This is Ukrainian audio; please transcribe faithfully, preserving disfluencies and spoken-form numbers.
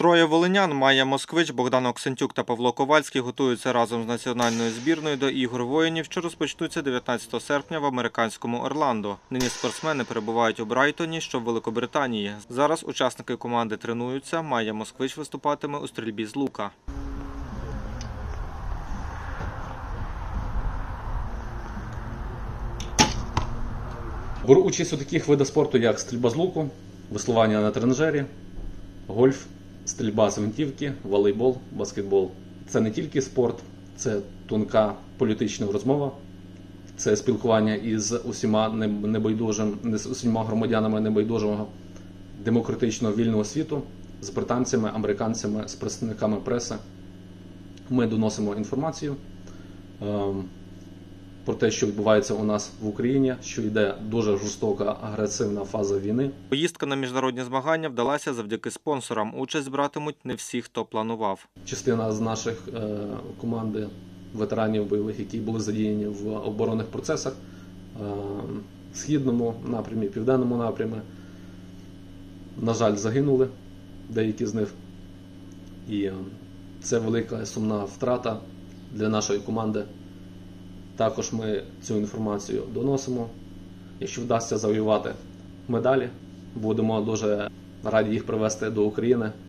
Троє волинян – Майя Москвич, Богдан Оксентюк та Павло Ковальський – готуються разом з національною збірною до ігор воїнів, що розпочнуться дев'ятнадцятого серпня в американському Орландо. Нині спортсмени перебувають у Брайтоні, що в Великобританії. Зараз учасники команди тренуються. Майя Москвич виступатиме у стрільбі з лука. Беру участь у таких видах спорту, як стрільба з луку, веслування на тренажері, гольф, стрільба з гвинтівки, волейбол, баскетбол. Це не тільки спорт, це тонка політична розмова, це спілкування із усіма небайдужим, з усіма громадянами небайдужого демократичного вільного світу, з британцями, американцями, з представниками преси. Ми доносимо інформацію про те, що відбувається у нас в Україні, що йде дуже жорстока, агресивна фаза війни. Поїздка на міжнародні змагання вдалася завдяки спонсорам. Участь братимуть не всі, хто планував. Частина з наших е, команди ветеранів бойових, які були задіяні в оборонних процесах, е, східному напрямі, південному напрямі, на жаль, загинули деякі з них. І е, це велика сумна втрата для нашої команди. Також ми цю інформацію доносимо. Якщо вдасться завоювати медалі, будемо дуже раді їх привезти до України.